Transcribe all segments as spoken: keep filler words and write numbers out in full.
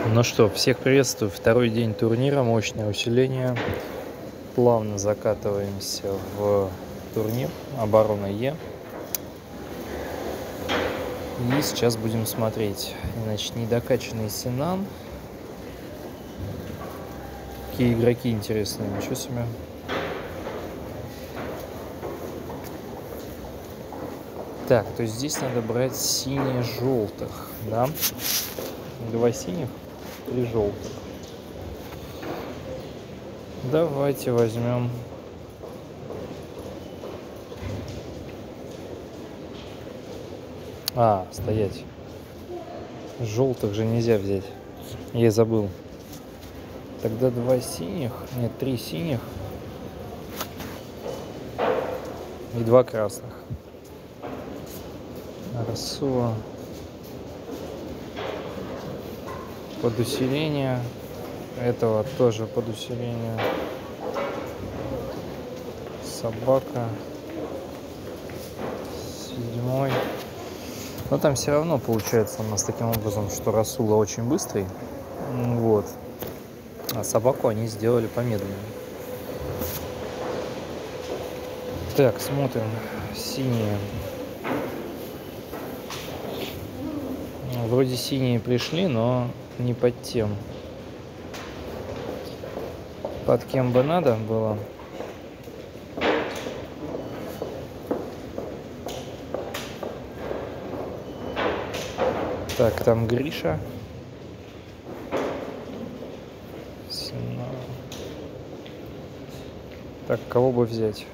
Ну что, всех приветствую. Второй день турнира, мощное усиление. Плавно закатываемся в турнир оборона Е. И сейчас будем смотреть. Значит, недокачанный Синан. Какие игроки интересные, ничего себе. Так, то есть здесь надо брать сине-желтых, да? Два синих, три желтых. Давайте возьмем А, стоять. Желтых же нельзя взять. Я забыл. Тогда два синих, нет, три синих и два красных. Расула. Под усиление. Этого тоже под усиление. Собака. Седьмой. Но там все равно получается у нас таким образом, что Расула очень быстрый. Вот. А собаку они сделали помедленнее. Так, смотрим. Синие. Вроде синие пришли, но не под тем. Под кем бы надо было. Так, там Гриша. Сина. Так, кого бы взять?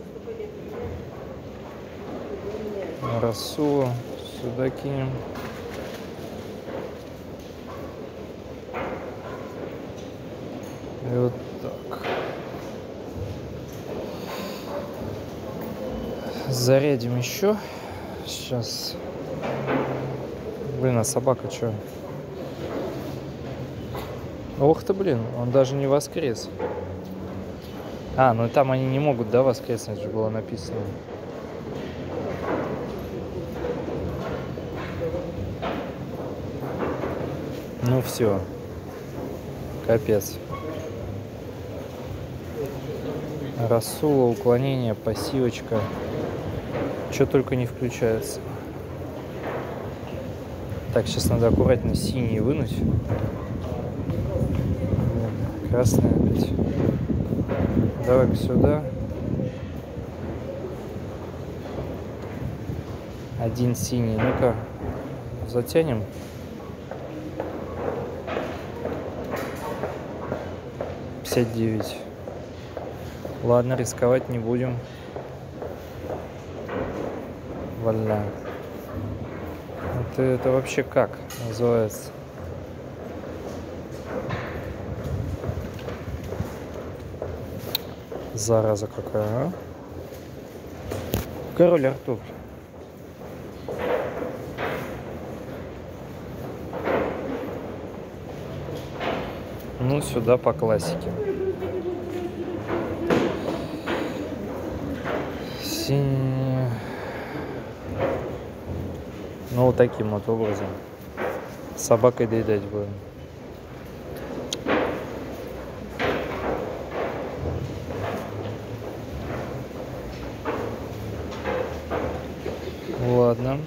Расулу сюда кинем. И вот так. Зарядим еще. Сейчас. Блин, а собака что? Ох ты, блин, он даже не воскрес. А, ну там они не могут, да, воскреснуть, же было написано. Ну все. Капец. Расула, уклонение, пассивочка. Что только не включается. Так, сейчас надо аккуратно синий вынуть. Красный опять. Давай-ка сюда. Один синий. Ну-ка, затянем. пятьдесят девять. Ладно, рисковать не будем. Валя. Это, это вообще как называется? Зараза какая, а? Король Артур. Ну, сюда по классике. Синий. Ну, вот таким вот образом. С собакой доедать будем. Ладно.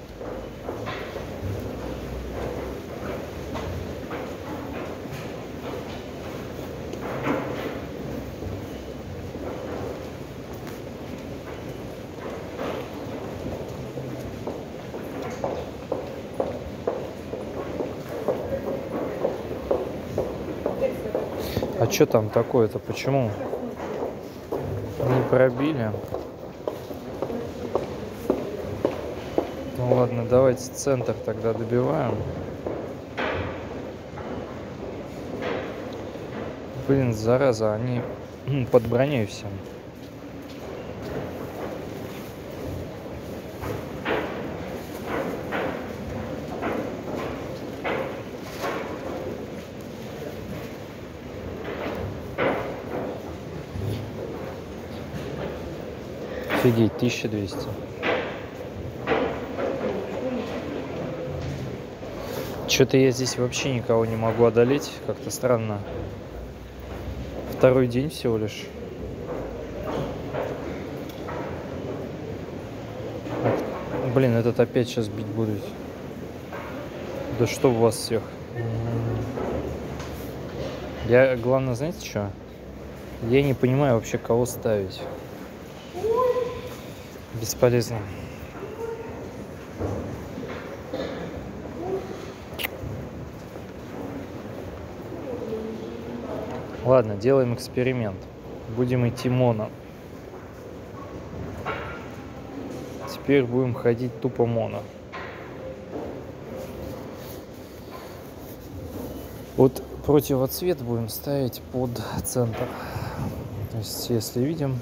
А что там такое-то? Почему не пробили? Ну ладно, давайте центр тогда добиваем. Блин, зараза, они под броней все. Офигеть, тысяча двести. Что-то я здесь вообще никого не могу одолеть. Как-то странно. Второй день всего лишь. Блин, этот опять сейчас бить будет. Да что у вас всех? Я, главное, знаете что? Я не понимаю вообще, кого ставить. Бесполезно. Ладно, делаем эксперимент. Будем идти моно. Теперь будем ходить тупо моно. Вот противоцвет будем ставить под центр. То есть, если видим,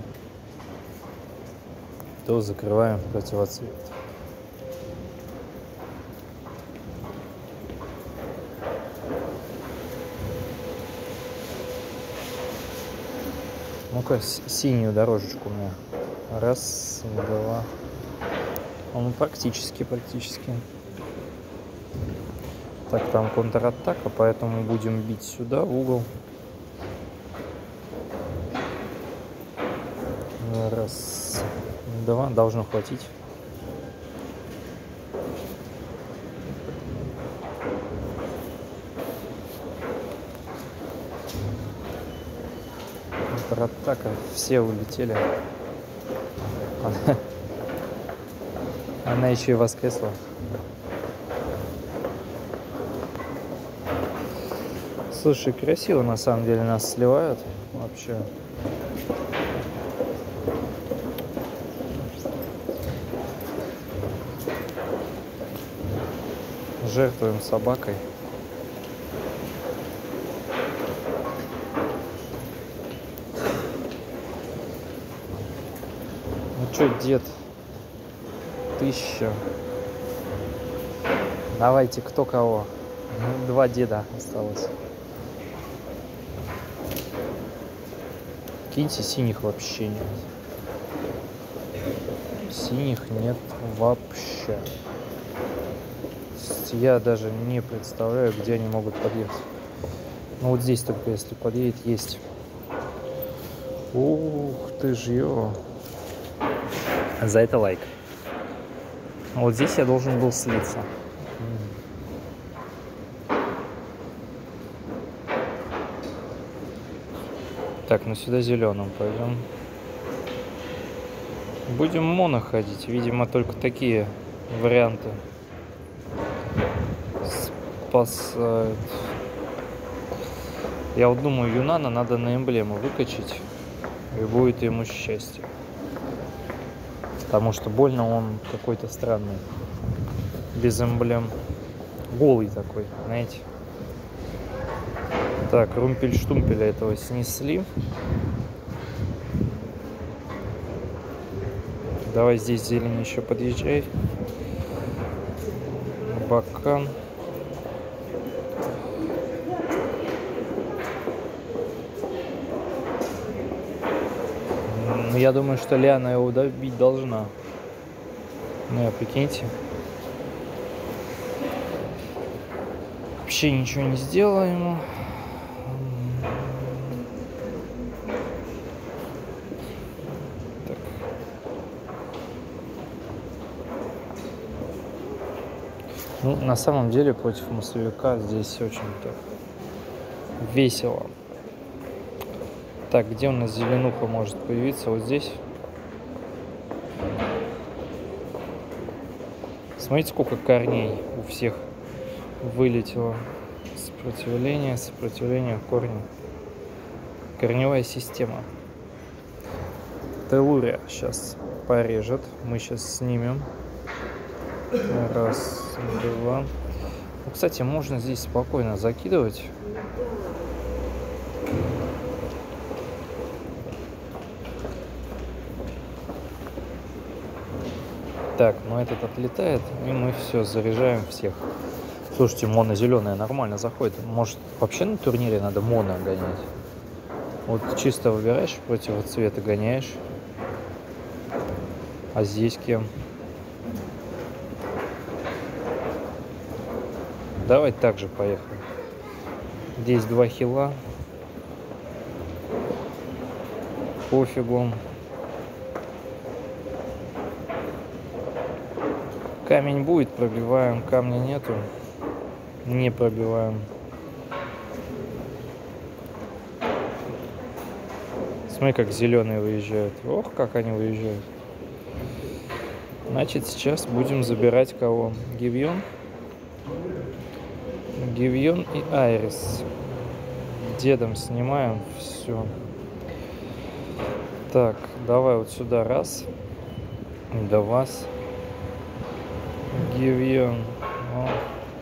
то закрываем противоцвет. Ну-ка, синюю дорожечку мне. Раз, два. Он практически, практически. Так, там контратака, поэтому будем бить сюда, в угол. Раз, два. Должно хватить. Контратака. Все улетели. Она, она еще и воскресла. Слушай, красиво на самом деле нас сливают вообще. Жертвуем собакой. Ну чё, дед? Тысяча. Давайте, кто кого. Ну, два деда осталось. Киньте, синих вообще нет. Синих нет вообще. Я даже не представляю, где они могут подъехать. Ну вот здесь только если подъедет, есть. Ух ты ж ё. За это лайк. Вот здесь я должен был слиться. Так, ну сюда зеленым пойдем. Будем моно ходить. Видимо, только такие варианты спасают. Я вот думаю, Юнана надо на эмблему выкачать, и будет ему счастье. Потому что больно он какой-то странный. Без эмблем. Голый такой, знаете. Так, румпель-штумпеля этого снесли. Давай здесь зелень еще подъезжай. Бакан. Я думаю, что Лиана его добить должна. Ну, прикиньте. Вообще ничего не сделала ему. Так. Ну, на самом деле, против массовика здесь очень-то весело. Так, где у нас зеленуха может появиться? Вот здесь. Смотрите, сколько корней у всех вылетело. Сопротивление, сопротивление, корни. Корневая система. Телурия сейчас порежет. Мы сейчас снимем. Раз, два. Ну, кстати, можно здесь спокойно закидывать. Так, ну этот отлетает, и мы все, заряжаем всех. Слушайте, моно зеленая нормально заходит. Может, вообще на турнире надо моно гонять? Вот чисто выбираешь противоцвета, гоняешь. А здесь кем? Давай так же поехали. Здесь два хила. Пофигу. Камень будет, пробиваем. Камня нету. Не пробиваем. Смотри, как зеленые выезжают. Ох, как они выезжают. Значит, сейчас будем забирать кого? Гивьон. Гивьон и Айрис. Дедом снимаем. Все. Так, давай вот сюда. Раз. До вас. Гивьон. О.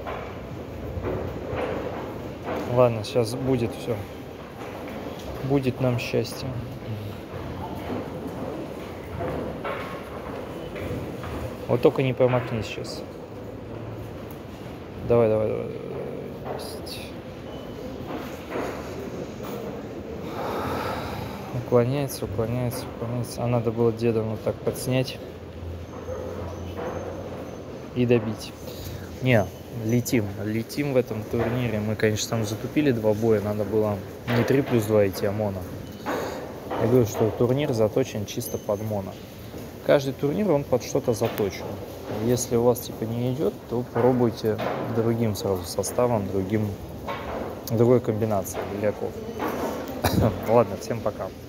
Ладно, сейчас будет все. Будет нам счастье. Вот только не промахни сейчас. Давай, давай, давай. Уклоняется, уклоняется, уклоняется. А надо было деда вот так подснять и добить. Не, летим, летим в этом турнире. Мы, конечно, там затупили два боя. Надо было не три плюс два идти, а моно. Я говорю, что турнир заточен чисто под моно. Каждый турнир, он под что-то заточен. Если у вас типа не идет, то пробуйте другим сразу составом, другим, другой комбинацией игроков. Ладно, всем пока.